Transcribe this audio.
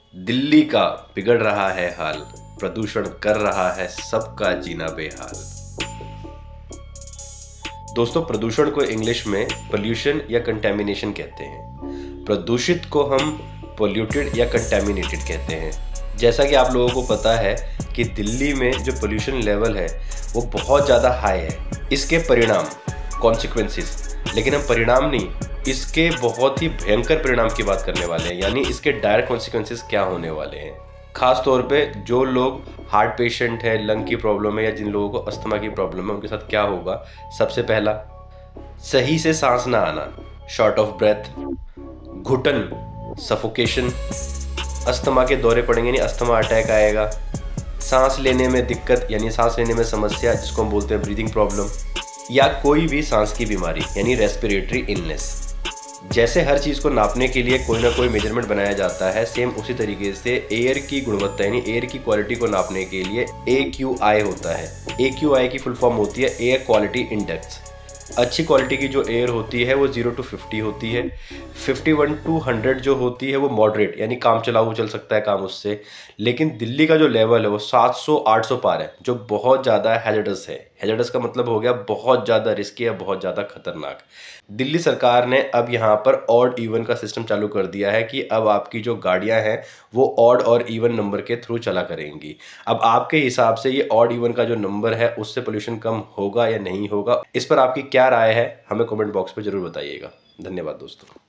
दिल्ली का बिगड़ रहा है हाल, प्रदूषण कर रहा है सबका जीना बेहाल। दोस्तों, प्रदूषण को इंग्लिश में पोल्यूशन या कंटेमिनेशन कहते हैं। प्रदूषित को हम पोल्यूटेड या कंटेमिनेटेड कहते हैं। जैसा कि आप लोगों को पता है कि दिल्ली में जो पोल्यूशन लेवल है वो बहुत ज़्यादा हाई है। इसके परिणाम, कॉन्सिक्वेंसेस, लेकिन हम परिणाम नहीं, इसके बहुत ही भयंकर परिणाम की बात करने वाले हैं, यानी इसके डायरेक्ट कॉन्सिक्वेंसेस क्या होने वाले हैं। खास तौर पे जो लोग हार्ट पेशेंट है, लंग की प्रॉब्लम है, या जिन लोगों को अस्थमा की प्रॉब्लम है, उनके साथ क्या होगा। सबसे पहला, सही से सांस ना आना, शॉर्ट ऑफ ब्रेथ, घुटन, सफोकेशन, अस्थमा के दौरे पड़ेंगे यानी अस्थमा अटैक आएगा, सांस लेने में दिक्कत यानी सांस लेने में समस्या जिसको हम बोलते हैं ब्रीदिंग प्रॉब्लम, या कोई भी सांस की बीमारी यानी रेस्पिरेटरी इलनेस। जैसे हर चीज़ को नापने के लिए कोई ना कोई मेजरमेंट बनाया जाता है, सेम उसी तरीके से एयर की गुणवत्ता यानी एयर की क्वालिटी को नापने के लिए AQI होता है। AQI की फुल फॉर्म होती है एयर क्वालिटी इंडेक्स। अच्छी क्वालिटी की जो एयर होती है वो 0 to 50 होती है। 51 to 100 जो होती है वो मॉडरेट यानी काम चलाऊ, चल सकता है काम उससे। लेकिन दिल्ली का जो लेवल है वो 700-800 पार है, जो बहुत ज़्यादा हैजर्डस है। हैजर्डस का मतलब हो गया बहुत ज़्यादा रिस्की है, बहुत ज़्यादा खतरनाक। दिल्ली सरकार ने अब यहाँ पर ऑड इवन का सिस्टम चालू कर दिया है कि अब आपकी जो गाड़ियाँ हैं वो ऑड और इवन नंबर के थ्रू चला करेंगी। अब आपके हिसाब से ये ऑड इवन का जो नंबर है उससे पोल्यूशन कम होगा या नहीं होगा, इस पर आपकी क्या राय है, हमें कमेंट बॉक्स में ज़रूर बताइएगा। धन्यवाद दोस्तों।